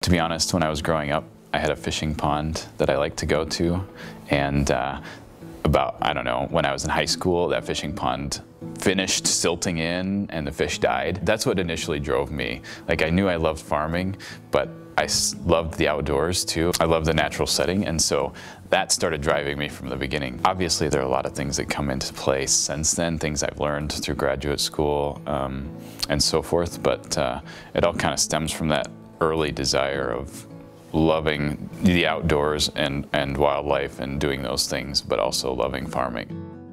To be honest, when I was growing up, I had a fishing pond that I liked to go to, and I don't know, when I was in high school, that fishing pond finished silting in and the fish died. That's what initially drove me. Like, I knew I loved farming, but I loved the outdoors too. I love the natural setting, and so that started driving me from the beginning. Obviously, there are a lot of things that come into play since then, things I've learned through graduate school and so forth, but it all kind of stems from that early desire of loving the outdoors and wildlife and doing those things, but also loving farming.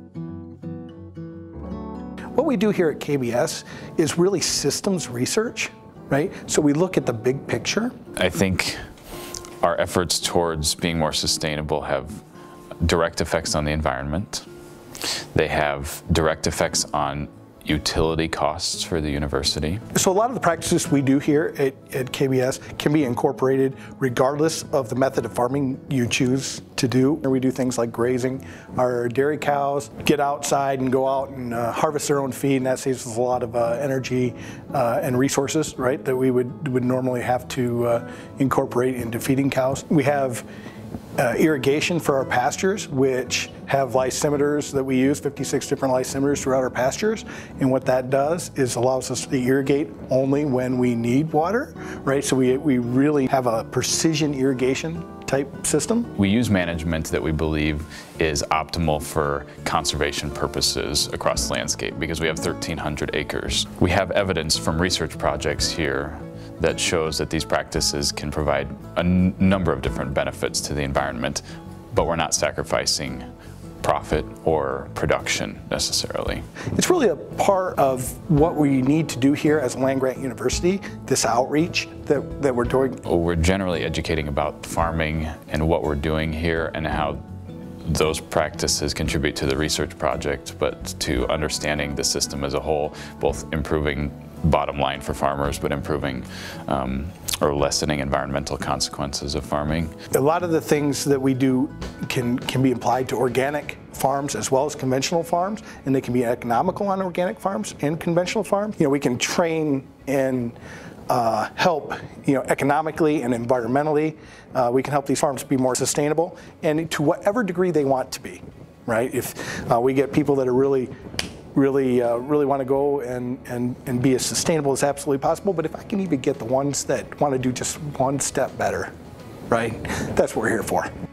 What we do here at KBS is really systems research, right? So we look at the big picture. I think our efforts towards being more sustainable have direct effects on the environment. They have direct effects on utility costs for the university. So a lot of the practices we do here at KBS can be incorporated regardless of the method of farming you choose to do. We do things like grazing our dairy cows, get outside and go out and harvest their own feed, and that saves us a lot of energy and resources, right, that we would normally have to incorporate into feeding cows. We have irrigation for our pastures, which have lysimeters that we use, 56 different lysimeters throughout our pastures. And what that does is allows us to irrigate only when we need water, right? So we really have a precision irrigation type system. We use management that we believe is optimal for conservation purposes across the landscape because we have 1,300 acres. We have evidence from research projects here that shows that these practices can provide a number of different benefits to the environment, but we're not sacrificing profit or production necessarily. It's really a part of what we need to do here as a land-grant university, this outreach that we're doing. We're generally educating about farming and what we're doing here and how those practices contribute to the research project, but to understanding the system as a whole, both improving bottom line for farmers, but improving or lessening environmental consequences of farming. A lot of the things that we do can be applied to organic farms as well as conventional farms, and they can be economical on organic farms and conventional farms. You know, we can train and help, economically and environmentally. We can help these farms be more sustainable, and to whatever degree they want to be, right? If we get people that are really want to go and be as sustainable as absolutely possible, but if I can even get the ones that want to do just one step better, right? That's what we're here for.